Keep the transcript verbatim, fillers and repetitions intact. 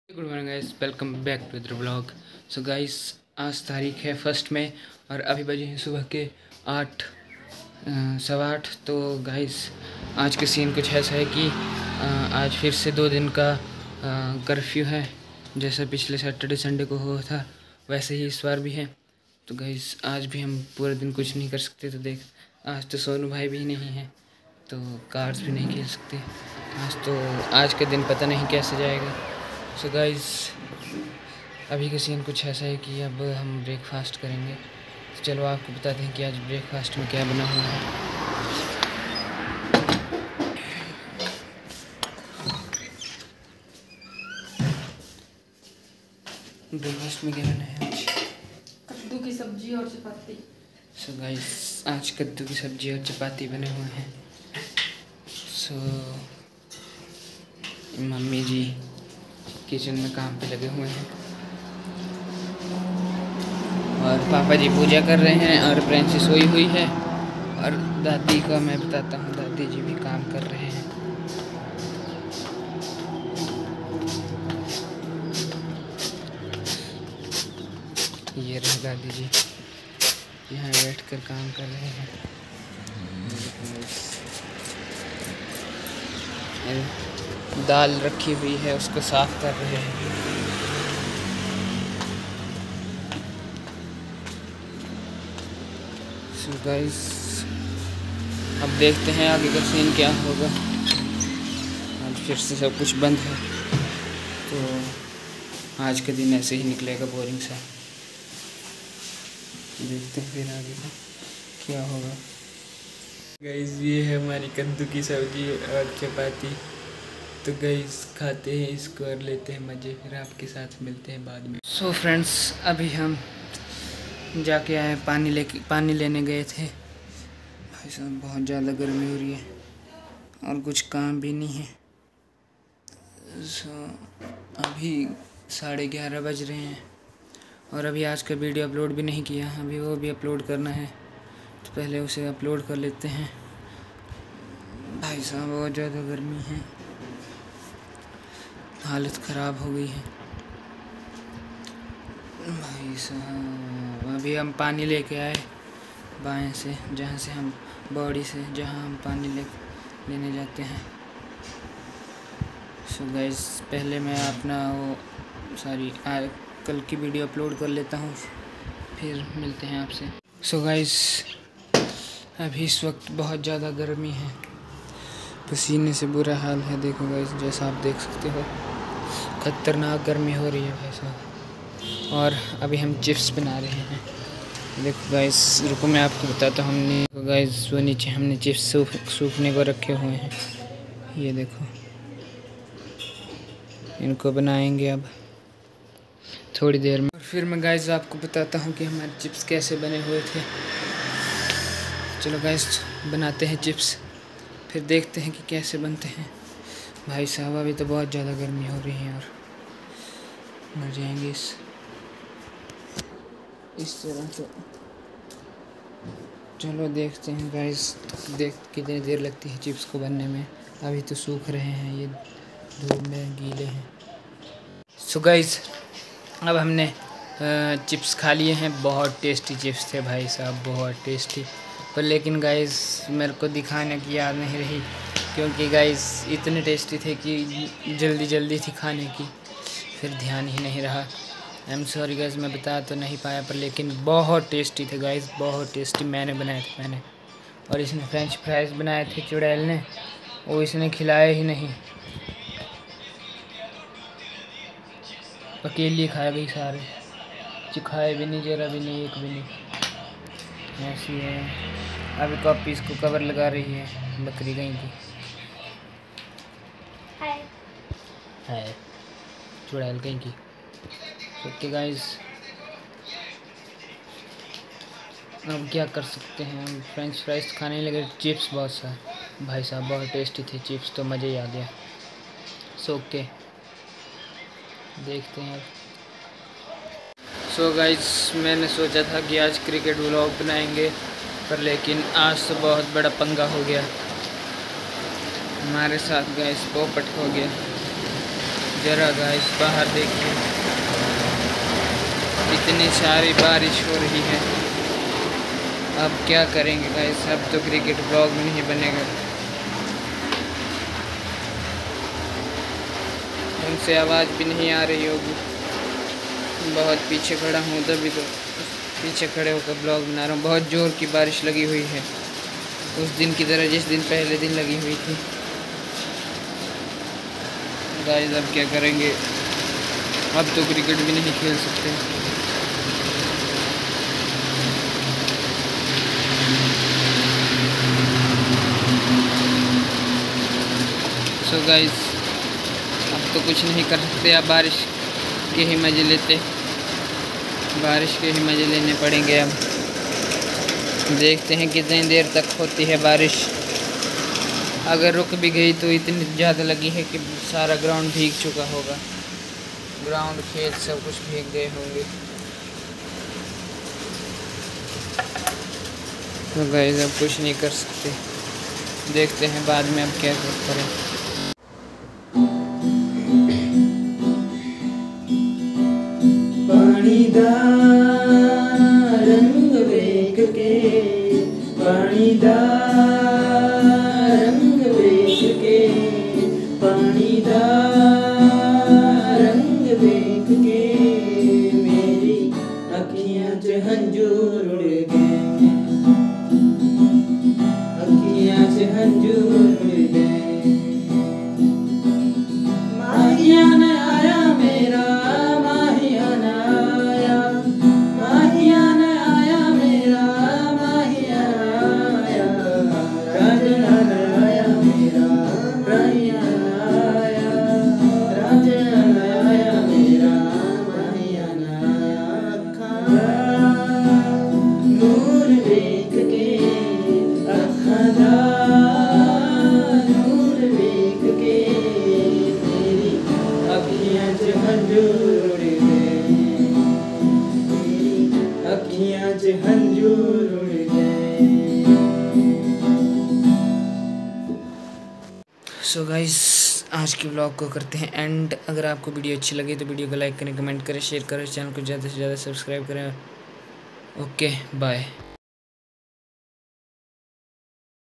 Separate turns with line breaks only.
Good morning guys, welcome back to the blog. So guys, आज तारीख है first में और अभी बजे हैं सुबह के आठ सवा आठ। तो गाइस, आज के सीन कुछ ऐसा है कि आ, आज फिर से दो दिन का कर्फ्यू है। जैसा पिछले सैटरडे संडे को हुआ था वैसे ही इस बार भी है। तो गाइस, आज भी हम पूरे दिन कुछ नहीं कर सकते। तो देख, आज तो सोनू भाई भी नहीं है तो कार्ड्स भी नहीं खेल सकते। आज तो आज का दिन पता नहीं कैसे जाएगा। सो गाइस, अभी का सीन कुछ ऐसा है कि अब हम ब्रेकफास्ट करेंगे। तो चलो आपको बताते हैं कि आज ब्रेकफास्ट में क्या बना हुआ है। ब्रेकफास्ट में क्या बना है आज?
कद्दू की सब्जी और चपाती।
सो गाइस, आज कद्दू की सब्जी और चपाती बने हुए हैं। सो मम्मी जी किचन में काम पे लगे हुए हैं और पापा जी पूजा कर रहे हैं और प्रिंसेस सोई हुई है। और दादी का मैं बताता हूँ, दादी जी भी काम कर रहे हैं। ये रहे दादी जी, यहाँ बैठकर काम कर रहे हैं। दाल रखी हुई है, उसको साफ कर रहे हैं। सो गाइस, अब देखते हैं आगे का सीन क्या होगा। आज फिर से सब कुछ बंद है तो आज का दिन ऐसे ही निकलेगा, बोरिंग सा। देखते हैं फिर आगे का क्या होगा। गाइस, ये है हमारी कद्दू की सब्जी और चपाती। तो गाइस, खाते हैं इसको और लेते हैं मज़े। फिर आपके साथ मिलते हैं बाद में। सो फ्रेंड्स, अभी हम जाके आए, पानी लेके पानी लेने गए थे। भाई साहब, बहुत ज़्यादा गर्मी हो रही है और कुछ काम भी नहीं है। सो अभी साढ़े ग्यारह बज रहे हैं और अभी आज का वीडियो अपलोड भी नहीं किया। अभी वो भी अपलोड करना है, तो पहले उसे अपलोड कर लेते हैं। भाई साहब, बहुत ज़्यादा गर्मी है, हालत ख़राब हो गई है। भाई साहब, अभी हम पानी लेके आए बाएं से, जहाँ से हम बॉडी से जहाँ हम पानी ले लेने जाते हैं। सो गाइस, पहले मैं अपना वो सारी कल की वीडियो अपलोड कर लेता हूँ, फिर मिलते हैं आपसे। सो गाइस, अभी इस वक्त बहुत ज़्यादा गर्मी है, पसीने से बुरा हाल है। देखो गाइस, जैसा आप देख सकते हो, खतरनाक गर्मी हो रही है भाई साहब। और अभी हम चिप्स बना रहे हैं। देखो गाइस, रुको मैं आपको बताता हूँ। हमने गाइस वो नीचे हमने चिप्स सूख सूखने को रखे हुए हैं। ये देखो, इनको बनाएंगे अब थोड़ी देर में। और फिर मैं गाइस आपको बताता हूँ कि हमारे चिप्स कैसे बने हुए थे। चलो गाइस, बनाते हैं चिप्स, फिर देखते हैं कि कैसे बनते हैं। भाई साहब, अभी तो बहुत ज़्यादा गर्मी हो रही है और मर जाएंगे इस इस तरह। तो चलो देखते हैं गाइस, देख कितनी देर लगती है चिप्स को बनने में। अभी तो सूख रहे हैं, ये धूप में गीले हैं। सो गाइस, अब हमने चिप्स खा लिए हैं। बहुत टेस्टी चिप्स थे भाई साहब, बहुत टेस्टी। पर लेकिन गाइस, मेरे को दिखाने की याद नहीं रही, क्योंकि गाइस इतने टेस्टी थे कि जल्दी जल्दी थी खाने की, फिर ध्यान ही नहीं रहा। आई एम सॉरी गाइस, मैं बता तो नहीं पाया, पर लेकिन बहुत टेस्टी थे गाइस, बहुत टेस्टी। मैंने बनाए थे मैंने और इसने फ्रेंच फ्राइज बनाए थे चुड़ैल ने, वो इसने खिलाए ही नहीं, अकेली खा गई सारे, चिखाए भी नहीं, जरा भी नहीं, एक भी नहीं। ऐसी है। अभी कॉपी इसको कवर लगा रही है, बकरी गई थी। है चुड़ैल कहीं की। ओके गाइस, अब क्या कर सकते हैं, हम फ्रेंच फ्राइज खाने लगे। चिप्स बहुत सा भाई साहब, बहुत टेस्टी थे चिप्स, तो मज़े ही आ गया। सो ओके, देखते हैं अब। सो गाइस, मैंने सोचा था कि आज क्रिकेट व्लॉग बनाएंगे, पर लेकिन आज तो बहुत बड़ा पंगा हो गया हमारे साथ गाइस, पोपट हो गया। जरा गाइस बाहर देखिए, इतनी सारी बारिश हो रही है। अब क्या करेंगे गाइस, अब तो क्रिकेट ब्लॉग में नहीं बनेगा। उनसे आवाज़ भी नहीं आ रही होगी, बहुत पीछे खड़ा हूँ, तभी तो पीछे खड़े होकर ब्लॉग बना रहा हूँ। बहुत ज़ोर की बारिश लगी हुई है, उस दिन की तरह जिस दिन पहले दिन लगी हुई थी। गाइस अब क्या करेंगे, अब तो क्रिकेट भी नहीं खेल सकते। सो so गाइस अब तो कुछ नहीं कर सकते, अब बारिश के ही मज़े लेते, बारिश के ही मज़े लेने पड़ेंगे। अब देखते हैं कितनी देर तक होती है बारिश। अगर रुक भी गई तो इतनी ज़्यादा लगी है कि सारा ग्राउंड भीग चुका होगा, ग्राउंड खेत सब कुछ भीग गए होंगे। तो गाइस अब कुछ नहीं कर सकते, देखते हैं बाद में अब क्या करें।
पानी दा रंग वेख के, पानी दा रंग वेख के, पानी दा रंग वेख के मेरी अखियां च हंजू रुड़ गए, अखियां च हंजू रुड़ गए। माहिया न आया मेरा, माहिया न आया, माहिया न आया मेरा, माहिया न आया, राजना न आया मेरा, राहिया न आया, राजना न आया मेरा, माहिया न आया। अखां नूर वेख के, अखां दा नूर वेख के मेरी अखियां च हंजू रुड़ गए, मेरी अखियां च हंजू रुड़ गए।
सो गाइस आज के ब्लॉग को करते हैं एंड। अगर आपको वीडियो अच्छी लगी तो वीडियो को लाइक करें, कमेंट करें, शेयर करें, चैनल को ज़्यादा से ज़्यादा सब्सक्राइब करें। Okay bye.